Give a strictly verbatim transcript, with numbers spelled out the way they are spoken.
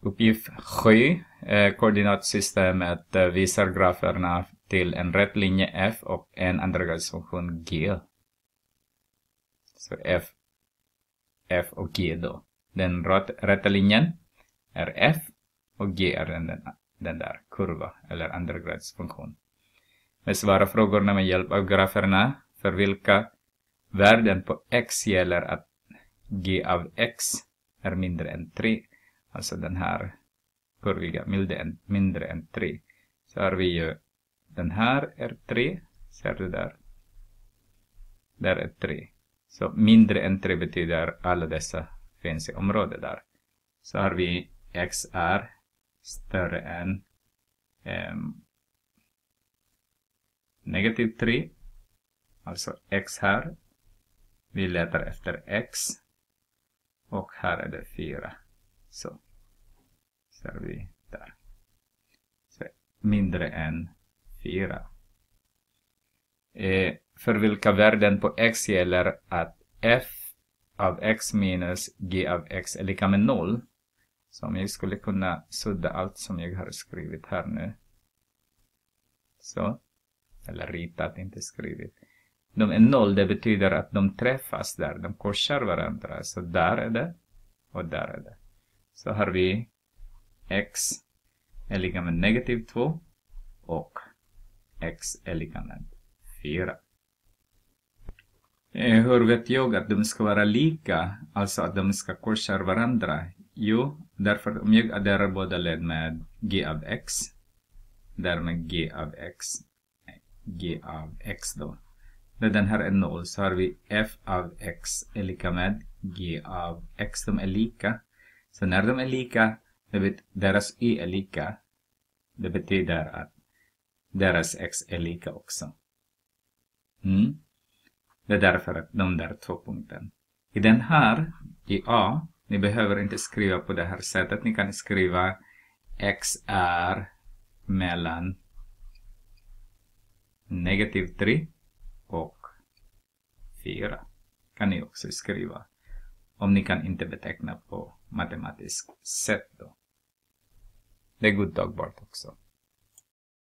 Uppgift sju. Eh, koordinatsystemet eh, visar graferna till en rätt linje f och en andragradsfunktion g. Så f, f och g då. Den rätt, rätta linjen är f och g är den, den, den där kurva eller andragradsfunktion. Besvara frågorna med hjälp av graferna. För vilka värden på x gäller att g av x är mindre än tre. Alltså den här kurviga mindre än, mindre än tre. Så har vi ju den här är tre. Ser du där? Där är tre. Så mindre än tre betyder alla dessa finns i området där. Så har vi x är större än um, negativ tre. Alltså x här. Vi letar efter x. Och här är det fyra. Så ser vi där. Så mindre än fyra. Eh, för vilka värden på x gäller att f av x minus g av x är lika med noll. Så om jag skulle kunna sudda allt som jag har skrivit här nu. Så. Eller ritat, inte skrivit. De är noll, det betyder att de träffas där. De korsar varandra. Så där är det. Och där är det. Så har vi x är lika med negativ två. Och x är lika med fyra. Hur vet jag att de ska vara lika? Alltså att de ska korsa varandra? Jo, därför om jag adderar båda led med g av x. Därmed g av x. G av x då. När den här är noll så har vi f av x är lika med g av x. De är lika. Så när de är lika, det vet, deras y är lika. Det betyder att deras x är lika också. Mm. Det är därför att de där två punkten. I den här, i A, ni behöver inte skriva på det här sättet. Ni kan skriva x är mellan negativ tre och fyra. Kan ni också skriva. Om ni kan inte beteckna på matematiskt sätt då. Det är godtagbart också.